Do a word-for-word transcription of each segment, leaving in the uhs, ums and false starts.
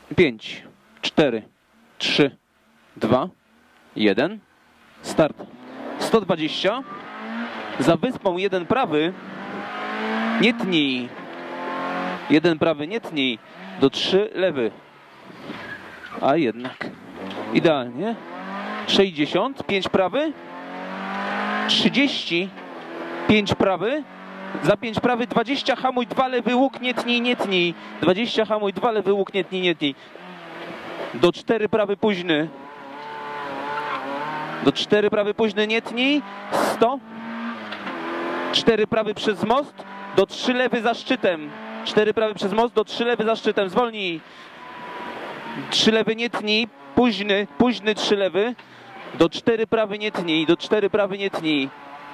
pięć, cztery, trzy, dwa, jeden. Start. sto dwadzieścia. Za wyspą jeden prawy. Nie tnij. Jeden prawy nie tnij. Do trzy lewy. A jednak. Idealnie. sześćdziesiąt. pięć prawy. trzydzieści. pięć prawy. Za pięć prawy. dwadzieścia. Hamuj. dwa lewy łuk. Nie tnij, nie tnij. dwadzieścia. Hamuj. dwa lewy łuk. Nie tnij, nie tnij. Do cztery prawy późny. Do cztery prawy późny. Nie tnij. sto. cztery prawy przez most. Do trzy lewy za szczytem. cztery prawy przez most. Do trzy lewy za szczytem. Zwolnij. trzy lewy nie tnij. Późny. Późny trzy lewy. Do cztery prawy nie tnij. Do cztery prawy nie tnij.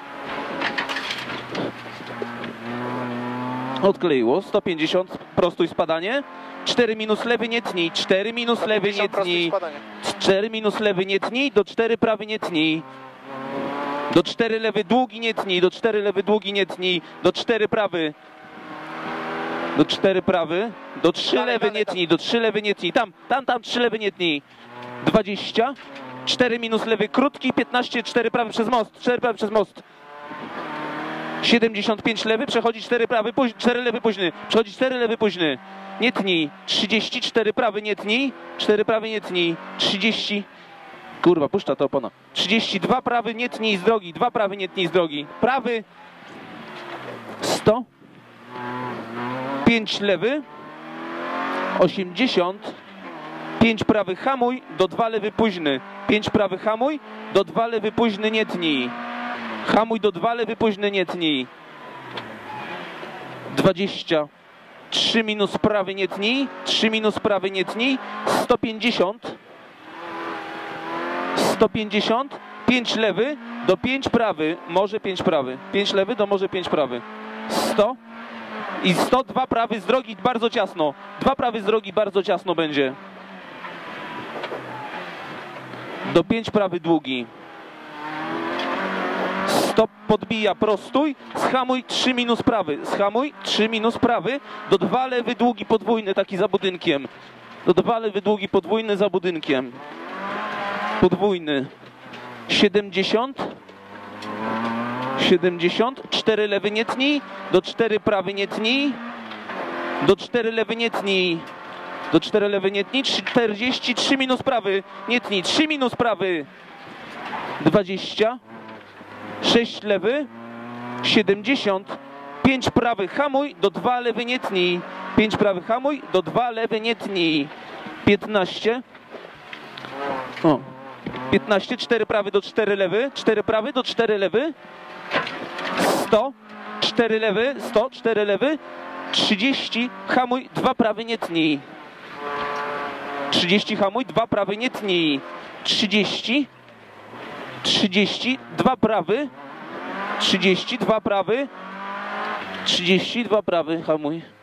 Odkleiło. sto pięćdziesiąt. Prostuj spadanie. cztery minus lewy nie tnij. cztery minus lewy nie tnij. cztery minus lewy nie tnij. Do cztery prawy nie tnij. Do cztery lewy długi nie tnij. Do cztery lewy długi nie tnij. Do cztery prawy. Do cztery prawy. Do trzy lewy nie tnij. Do trzy lewy nie tnij. Tam, tam, tam trzy lewy nie tnij. dwadzieścia. cztery minus lewy krótki. piętnaście. cztery prawy przez most. cztery prawy przez most. siedemdziesiąt pięć lewy. Przechodzi cztery prawy. cztery lewy późny. Przechodzi cztery lewy późny. Nie tnij. trzydzieści. cztery prawy nie tnij. cztery prawy nie tnij. trzydzieści. Kurwa, puszcza to opona. trzydzieści dwa prawy nie tnij z drogi. dwa prawy nie tnij z drogi. Prawy. sto. pięć lewy. osiemdziesiąt. pięć prawy hamuj. Do dwa lewy późny. pięć prawy hamuj. Do dwa lewy późny nie tnij. Hamuj do dwa lewy późny nie tnij. dwadzieścia. trzy minus prawy nie tnij. trzy minus prawy nie tnij. sto pięćdziesiąt. sto pięćdziesiąt. pięć lewy do pięć prawy. Może pięć prawy. pięć lewy do może pięć prawy. sto. I sto dwa prawy z drogi bardzo ciasno. dwa prawy z drogi bardzo ciasno będzie. Do pięć prawy długi. sto podbija, prostuj. Schamuj trzy minus prawy. Schamuj trzy minus prawy. Do dwa lewy długi podwójny taki za budynkiem. Do dwa lewy długi podwójny za budynkiem. Podwójny. siedemdziesiąt. siedemdziesiąt. cztery lewy nie tnij. Do cztery prawy nie tnij. Do cztery lewy nie tnij. Do cztery lewy nie tnij. czterdzieści. trzy minus prawy. Nie tnij. trzy minus prawy. dwadzieścia. sześć lewy. siedemdziesiąt. pięć prawy hamuj. Do dwa lewy nie tnij. pięć prawy hamuj. Do dwa lewy nie tnij. piętnaście. O. piętnaście. cztery prawy do cztery lewy. cztery prawy do cztery lewy. sto. cztery lewy. sto. cztery lewy. trzydzieści. Hamuj. dwa prawy nie tnij. trzydzieści hamuj. dwa prawy nie tnij. trzydzieści. trzydzieści. dwa prawy. trzydzieści. dwa prawy. trzydzieści. dwa prawy hamuj.